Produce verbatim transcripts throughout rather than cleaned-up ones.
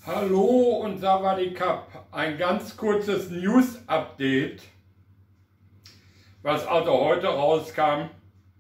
Hallo und Sawadikap, ein ganz kurzes News-Update, was also heute rauskam.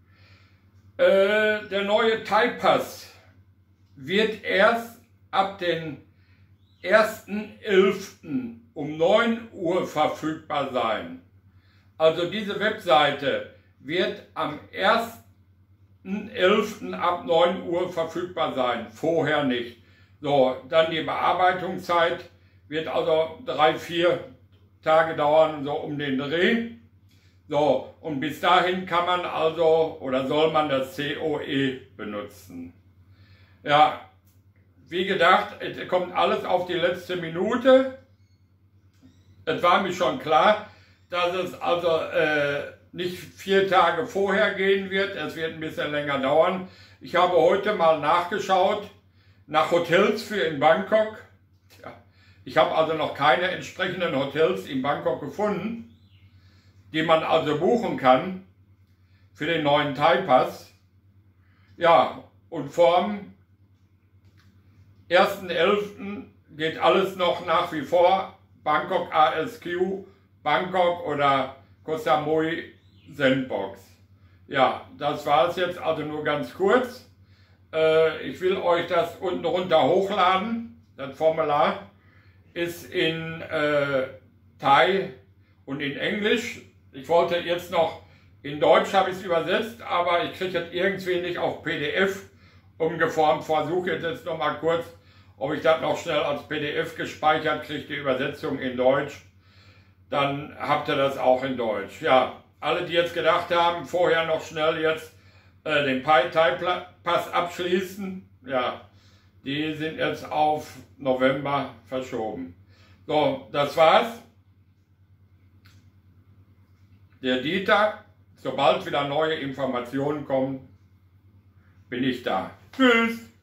Äh, der neue Thai-Pass wird erst ab den ersten elften um neun Uhr verfügbar sein. Also diese Webseite wird am ersten elften ab neun Uhr verfügbar sein, vorher nicht. So, dann die Bearbeitungszeit wird also drei, vier Tage dauern, so um den Dreh. So, und bis dahin kann man also oder soll man das C O E benutzen. Ja, wie gedacht, es kommt alles auf die letzte Minute. Es war mir schon klar, dass es also äh, nicht vier Tage vorher gehen wird. Es wird ein bisschen länger dauern. Ich habe heute mal nachgeschaut nach Hotels für in Bangkok. Tja, ich habe also noch keine entsprechenden Hotels in Bangkok gefunden, die man also buchen kann für den neuen Thai-Pass. Ja, und vorm ersten elften geht alles noch nach wie vor Bangkok A S Q, Bangkok oder Koh Samui Sandbox. Ja, das war es jetzt also nur ganz kurz. Ich will euch das unten runter hochladen. Das Formular ist in äh, Thai und in Englisch. Ich wollte jetzt noch, in Deutsch habe ich es übersetzt, aber ich kriege es irgendwie nicht auf P D F umgeformt. Versuche jetzt noch mal kurz, ob ich das noch schnell als P D F gespeichert kriege, die Übersetzung in Deutsch. Dann habt ihr das auch in Deutsch. Ja, alle, die jetzt gedacht haben, vorher noch schnell jetzt äh, den Thai-Pass abschließen, ja, die sind jetzt auf November verschoben. So, das war's. Der Dieter, sobald wieder neue Informationen kommen, bin ich da. Tschüss!